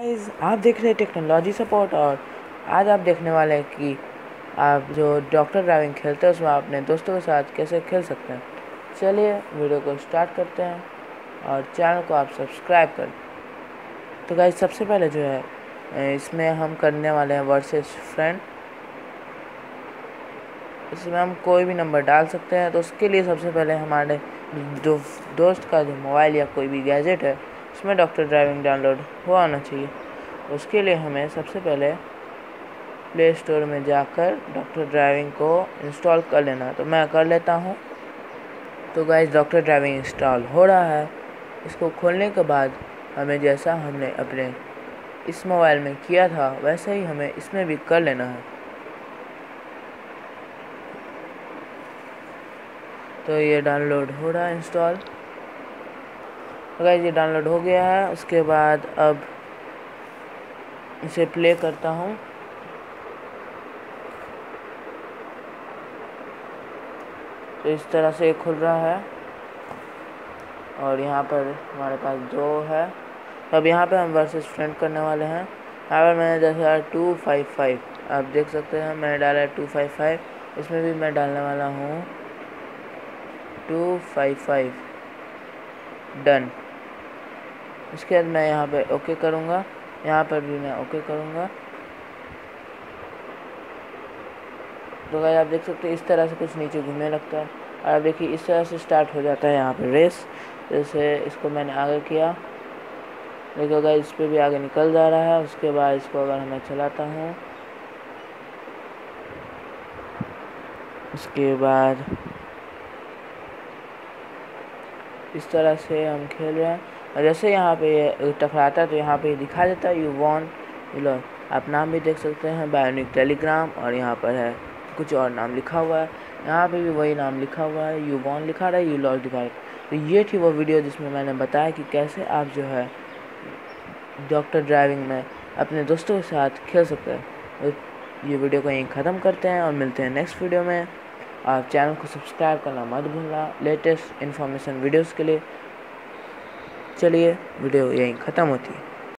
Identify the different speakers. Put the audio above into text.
Speaker 1: Guys, आप देख रहे हैं टेक्नोलॉजी सपोर्ट। और आज आप देखने वाले हैं कि आप जो डॉक्टर ड्राइविंग खेलते हैं उसमें अपने दोस्तों के साथ कैसे खेल सकते हैं। चलिए वीडियो को स्टार्ट करते हैं और चैनल को आप सब्सक्राइब करें। तो गाइस, सबसे पहले जो है इसमें हम करने वाले हैं वर्सेस फ्रेंड। इसमें हम कोई भी नंबर डाल सकते हैं। तो उसके लिए सबसे पहले हमारे जो दोस्त का जो मोबाइल या कोई भी गैजेट है उसमें डॉक्टर ड्राइविंग डाउनलोड हुआ होना चाहिए। उसके लिए हमें सबसे पहले प्ले स्टोर में जाकर डॉक्टर ड्राइविंग को इंस्टॉल कर लेना है। तो मैं कर लेता हूँ। तो गाइस, डॉक्टर ड्राइविंग इंस्टॉल हो रहा है। इसको खोलने के बाद हमें जैसा हमने अपने इस मोबाइल में किया था वैसे ही हमें इसमें भी कर लेना है। तो ये डाउनलोड हो रहा है इंस्टॉल। तो गाइस, ये डाउनलोड हो गया है। उसके बाद अब इसे प्ले करता हूँ। तो इस तरह से खुल रहा है और यहाँ पर हमारे पास 2 है। तो अब यहाँ पे हम वर्सेस फ्रेंड करने वाले हैं। यहाँ पर मैंने जैसे 255 आप देख सकते हैं, मैंने डाला है 255। इसमें भी मैं डालने वाला हूँ 255 डन। इसके बाद मैं यहाँ पे ओके करूँगा। यहाँ पर भी मैं ओके करूँगा। तो गाइस, आप देख सकते हैं इस तरह से कुछ नीचे घूमने लगता है। और अब देखिए इस तरह से स्टार्ट हो जाता है यहाँ पे रेस। जैसे इसको मैंने आगे किया, देखो गाइस, इस पर भी आगे निकल जा रहा है। उसके बाद इसको अगर मैं चलाता हूँ, उसके बाद इस तरह से हम खेल रहे हैं। और जैसे यहाँ पे टकराता है तो यहाँ पे दिखा देता है यू वॉन यू लॉस। आप नाम भी देख सकते हैं, बायोनिक टेलीग्राम, और यहाँ पर है कुछ और नाम लिखा हुआ है। यहाँ पे भी वही नाम लिखा हुआ है, यू वॉन लिखा रहा है, यू लॉस दिखा रहा है। तो ये थी वो वीडियो जिसमें मैंने बताया कि कैसे आप जो है डॉक्टर ड्राइविंग में अपने दोस्तों के साथ खेल सकते हैं। तो ये वीडियो को यहीं ख़त्म करते हैं और मिलते हैं नेक्स्ट वीडियो में। आप चैनल को सब्सक्राइब करना मत भूलना लेटेस्ट इन्फॉर्मेशन वीडियोस के लिए। चलिए वीडियो यहीं ख़त्म होती है।